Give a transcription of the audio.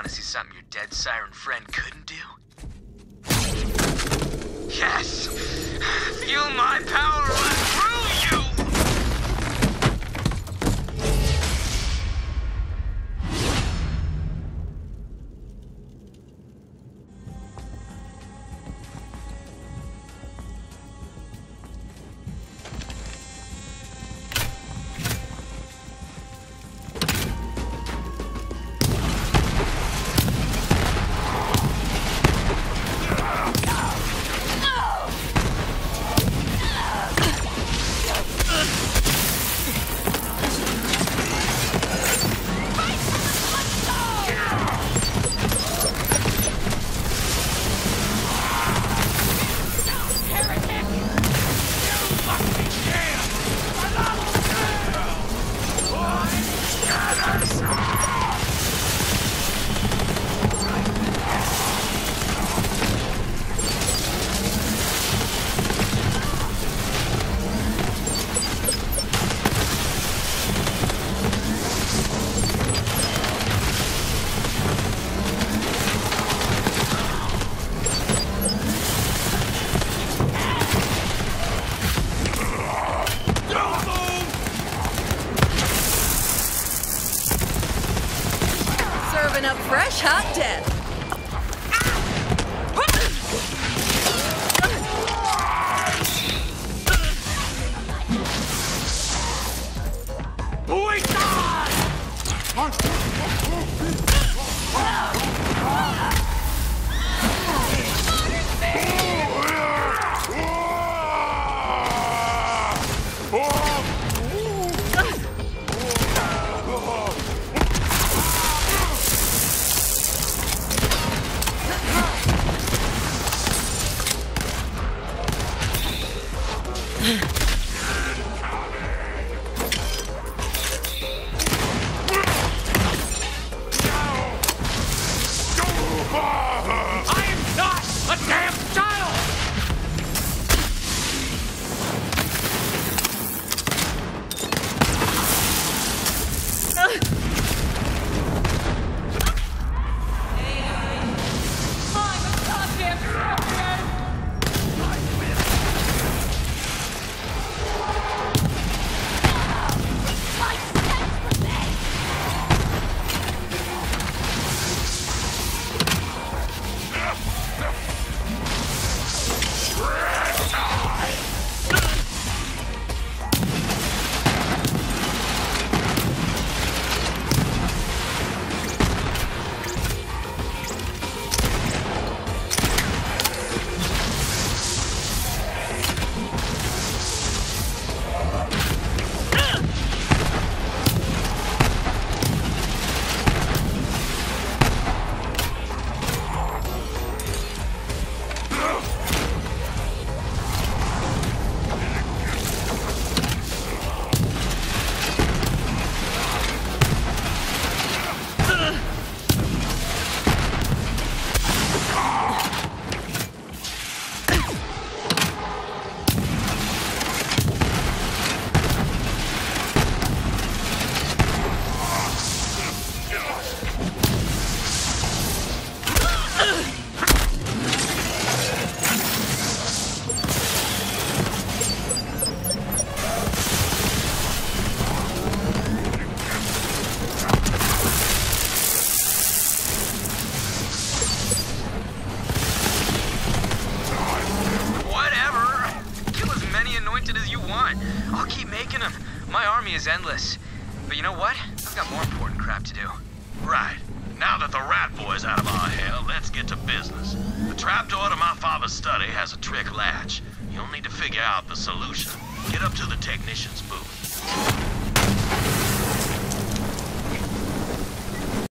Want to see something your dead siren friend couldn't do? Yes! Feel my power run through you! Up fresh hot death. I'll keep making them. My army is endless. But you know what? I've got more important crap to do. Right. Now that the rat boy's out of our hair, let's get to business. The trapdoor to my father's study has a trick latch. You'll need to figure out the solution. Get up to the technician's booth.